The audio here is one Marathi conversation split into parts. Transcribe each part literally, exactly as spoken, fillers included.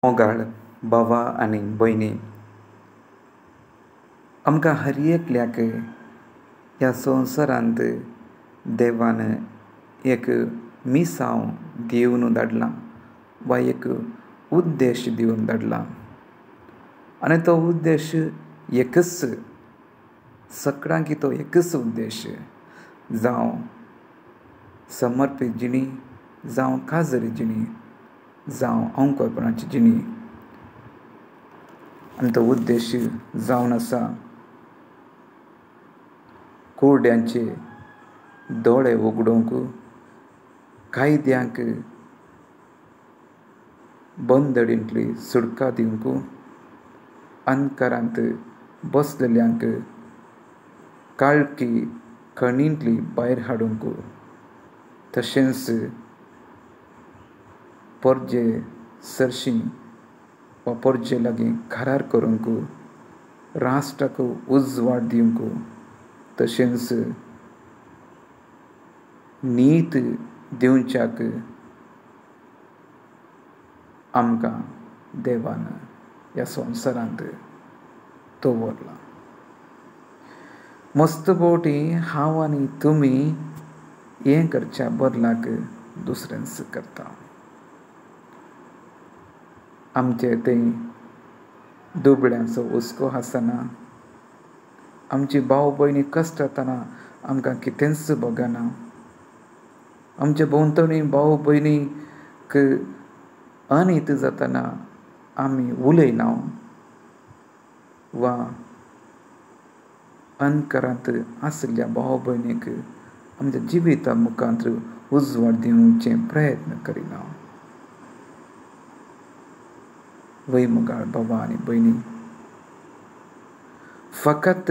मोगाळ भावा आनी भयणी, आमकां हर एकल्याक ह्या संवसारांत देवान एक मिसांव दिवन धाडलां वा एक उद्देश दिवन धाडलां. आनी तो उद्देश एकच, सगळ्यांक तो एकच उद्देश, जावं समर्पीत जिणी, जावं काजरी जिणी, जावं अवंकपणाची जिणी. आनी तो उद्देश जावन आसा कुरड्यांचे दोळे उगडोवंक, कायद्यांक बंदडींतली सुटका दिवंक, अंधकारांत बसलेल्यांक काळकी कणींतली भायर हाडूंक, तशेंच परजे सरशी वा परजे लागीं करार करूंक, राष्ट्राक उजवाड दिवंक, तशेंच नीत दिवच्याक आमकां देवान ह्या संवसारांत दवरलां. मस्तभोवती हांव आनी तुमी हें करच्या बदलाक दुसरेंच करता. आमचे थंय दुबळ्यांचो हुस्को आसना, आमची भाव भयणी कश्ट जातना आमकां कितेंच भोगना, आमचे भोंवतणी भाव भयणीक अनित जातना आमी उलयना वा अंधकारांत आसलेल्या भाव भयणीक आमच्या जिविता मुखांत उजवाड दिवचे प्रयत्न करिना. वै मोगाळ भावा आनी भयणी, फकत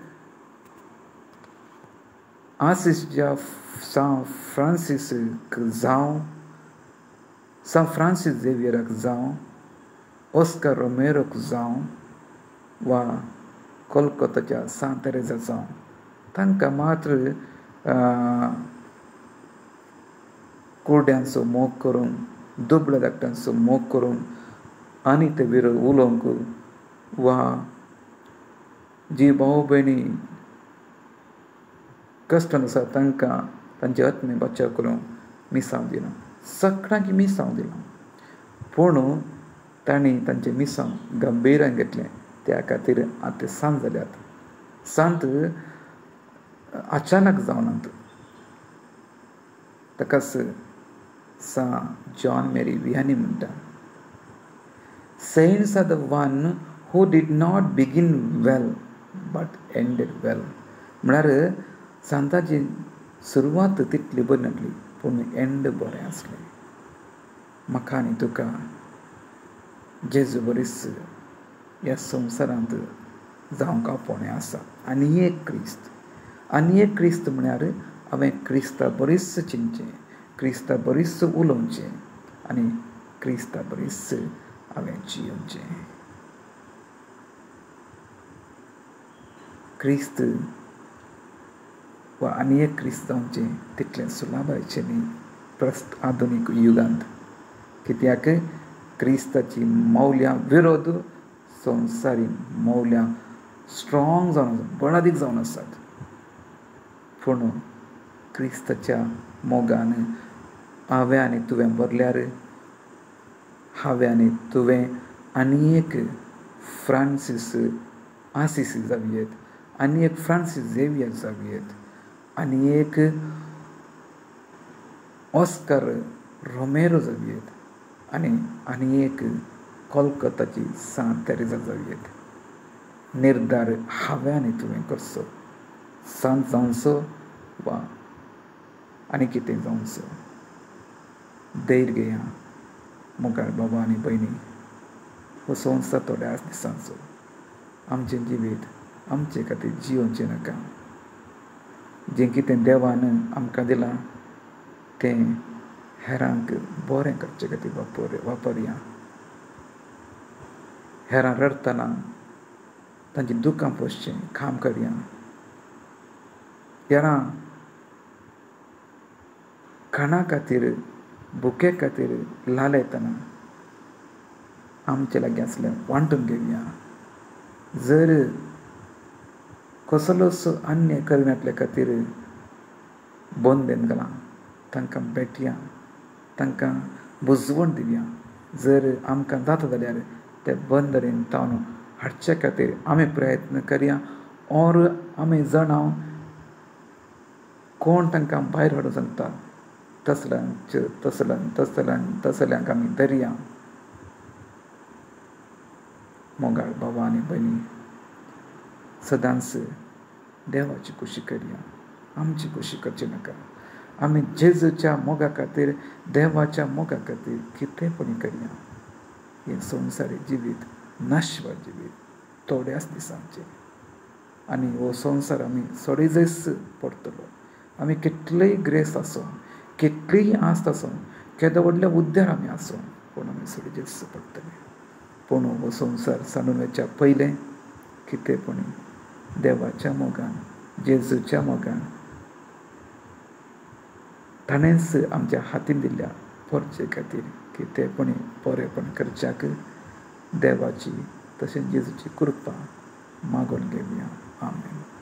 आसिसच्या सान फ्रांसीसक जावं, सान फ्रांसीस झेवियराक जावं, ऑस्कर रोमेरोक जावं, वा कोलकाताच्या सान तेरेजा जावं, तांकां मात्र कुरड्यांचो मोग करून, दुबळ्या धाकट्यांचो मोग करून आनी ते विरोध उलोवंक, वा जी भाव भयणी कश्टान आसा तांकां तांचे आत्मे बचाव करूंक मिसांव दिलां. सगळ्यांक मिसांव दिलां, पूण तांणी तांचें मिसांव गंभीरान घेतलें. त्या खातीर आतां ते सांत जाल्यात. सांत अचानक जावनात. ताकाच सांत जॉन मेरी वियानी म्हणटा. Saints are the one who did not begin well but ended well. म्हळ्यार सांताची सुरवात तितली बरी नासली, पूण एंड बरें आसलें. म्हाका आनी तुका जेजू बरीस ह्या संवसारांत जावंक आपोवणें आसा. आनी एक क्रिस्त, आनी एक क्रिस्त म्हळ्यार हांवें क्रिस्ता बरीस चिंतचें, क्रिस्ता बरीस उलोवचें, आनी क्रिस्ता बरीस हांवें जियोचें. क्रिस्त वा आनी एक क्रिस्त जावचें तितलें सुलाभाचें न्ही प्रस्त आधुनीक युगांत. कित्याक क्रिस्ताची मौल्यां विरोध संवसारी मौल्यां स्ट्रॉंग जावन बळादीक जावन आसात. पूण क्रिस्ताच्या मोगान हांवें आनी तुवें भरल्यार हांवें आनी तुवें आनी एक फ्रांसीस आसिसी जावयेत, आनी एक फ्रांसीस झेवियर जावयेत, आनी एक ऑस्कर रोमेरो जावयेत, आनी आनी एक कोलकाताची सांत तेरेजा जावयेत. निर्धार हांवें आनी तुवें करचो. सांत जावचो वा आनी कितें जावचो. धैर्य घेया मोगाळ भावा आनी भयणी. हो संवसार थोड्याच दिसांचो. आमचें जिवीत आमचे खातीर जियोवचें नाका. जें कितें देवान आमकां दिलां तें हेरांक बरें करचे खातीर वापर वापरया. हेरां रडतना तांचीं दुखां पोसचें काम करया. हेरां खाणा खातीर भुके खातीर लालयतना आमचे लागीं आसलें वांटून घेवया. जर कसलोच अन्याय करनातल्या खातीर बंदेन घाला, तांकां भेटया, तांकां बुजवण दिवया. जर आमकां जाता जाल्यार ते बंदरेन तावन हाडचे खातीर आमी प्रयत्न करया. ओर आमी जाणाव कोण तांकां भायर हाडूंक सांगता तसल्यांच तसल्यांक तसल्यांक तसल्यांक आमी धरया. मोगाळ भावा आनी भयणी, सदांच देवाची कुशी करया, आमची कुशी करची नाका. आमी जेजूच्या मोगा खातीर, देवाच्या मोगा खातीर कितेंपणी करया. हें संवसारी जिवीत नाशवंत जिवीत थोड्याच दिसांचें, आनी हो संवसार आमी सोडिजयस पडटलो. आमी कितलेय ग्रेस आसूं, कितलीय आस्त आसूं, केदो व्हडल्या हुद्द्यार आमी आसूं, पूण आमी सोडिजयस पडटले. पूण हो संवसार सांडून वयच्या पयलें कितेंपणी देवाच्या मोगान, जेजूच्या मोगान ताणेंच आमच्या हातीन दिल्ल्या परचे खातीर कितेंपणी बरेंपण करच्याक देवाची तशेंच जेजूची कृपा मागून घेवया. आमेन.